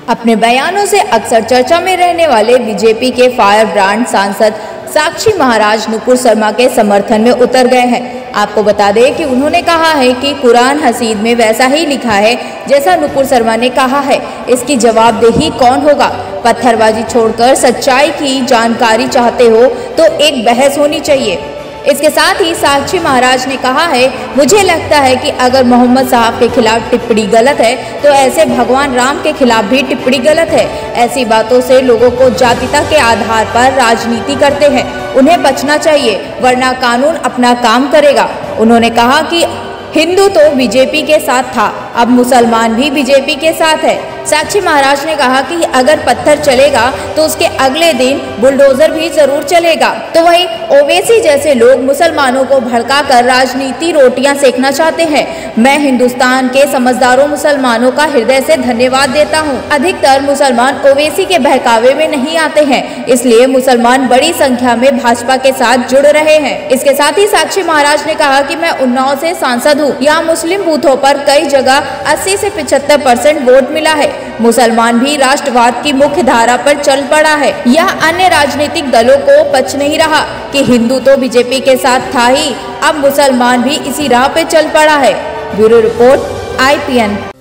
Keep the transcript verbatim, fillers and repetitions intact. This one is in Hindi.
अपने बयानों से अक्सर चर्चा में रहने वाले बीजेपी के फायर ब्रांड सांसद साक्षी महाराज नुपुर शर्मा के समर्थन में उतर गए हैं। आपको बता दें कि उन्होंने कहा है कि कुरान हसीद में वैसा ही लिखा है जैसा नुपुर शर्मा ने कहा है। इसकी जवाबदेही कौन होगा? पत्थरबाजी छोड़कर सच्चाई की जानकारी चाहते हो तो एक बहस होनी चाहिए। इसके साथ ही साक्षी महाराज ने कहा है, मुझे लगता है कि अगर मोहम्मद साहब के खिलाफ टिप्पणी गलत है तो ऐसे भगवान राम के खिलाफ भी टिप्पणी गलत है। ऐसी बातों से लोगों को जातिता के आधार पर राजनीति करते हैं, उन्हें बचना चाहिए वरना कानून अपना काम करेगा। उन्होंने कहा कि हिंदू तो बीजेपी के साथ था, अब मुसलमान भी बीजेपी के साथ है। साक्षी महाराज ने कहा कि अगर पत्थर चलेगा तो उसके अगले दिन बुलडोजर भी जरूर चलेगा। तो वहीं ओवैसी जैसे लोग मुसलमानों को भड़काकर राजनीति रोटियां सेकना चाहते हैं। मैं हिंदुस्तान के समझदारों मुसलमानों का हृदय से धन्यवाद देता हूं। अधिकतर मुसलमान ओवैसी के बहकावे में नहीं आते हैं, इसलिए मुसलमान बड़ी संख्या में भाजपा के साथ जुड़ रहे हैं। इसके साथ ही साक्षी महाराज ने कहा कि मैं उन्नाव से सांसद हूँ। यहाँ मुस्लिम बूथों पर कई जगह अस्सी से पचहत्तर परसेंट वोट मिला है। मुसलमान भी राष्ट्रवाद की मुख्य धारा पर चल पड़ा है। यह अन्य राजनीतिक दलों को पच नहीं रहा कि हिंदू तो बीजेपी के साथ था ही, अब मुसलमान भी इसी राह पे चल पड़ा है। Bureau report I P N.